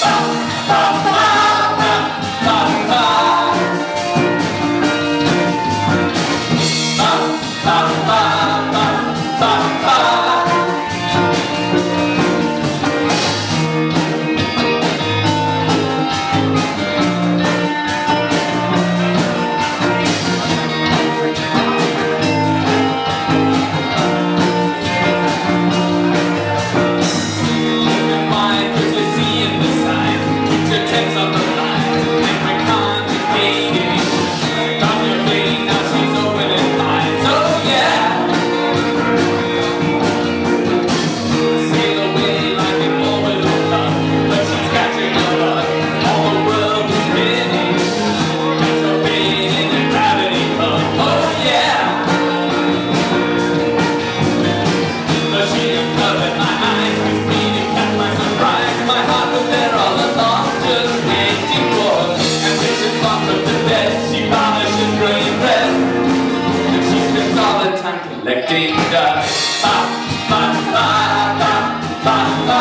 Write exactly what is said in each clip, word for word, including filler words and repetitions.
Collecting dust. Ba, ba, ba, ba, ba, ba.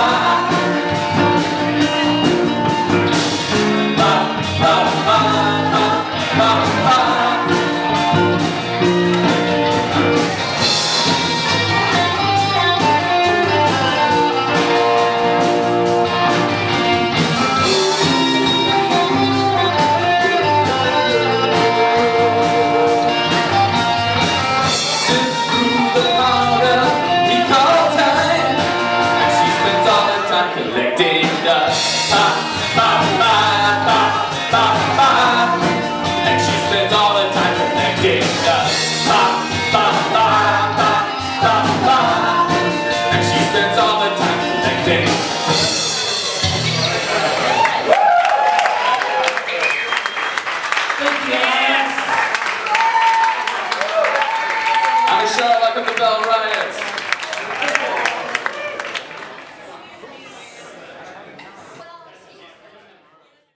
Ba, ba, ba, ba, ba, ba. Collecting dust, ba, ba, ba, ba, ba, ba. And she spends all the time collecting dust, ba, ba, ba, ba, ba, ba. And she spends all the time collecting